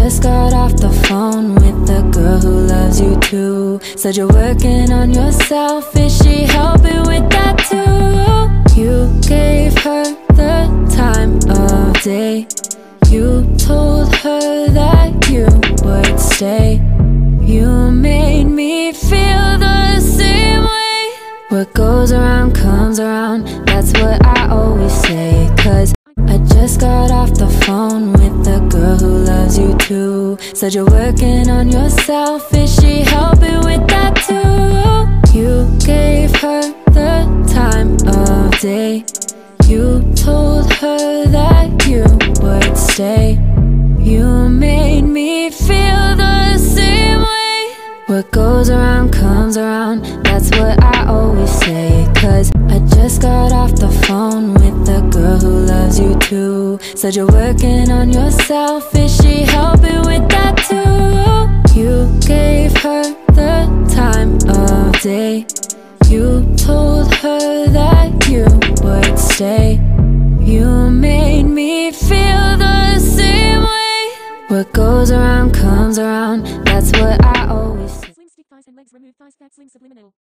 just got off the phone with the girl who loves you too. Said you're working on yourself, is she helping with that too? You gave her the time of day. You told her that you would stay. You made me feel the same way. What goes around comes around, that's what I always say. Cause I just got off the phone with the girl who loves you too. Said you're working on yourself, is she helping with that too? You gave her the time of day. You told her that you would stay. You made me feel the same way. What goes around comes around, that's what I always say. Cause I just got off the phone with the girl who loves you too. Said you're working on yourself, is she helping with that too? You gave her the time of day. You told her that you would stay. You made me feel the same way. What goes around comes around, that's what I always say. Slim stick thighs and legs, remove thighs fat, slim subliminal.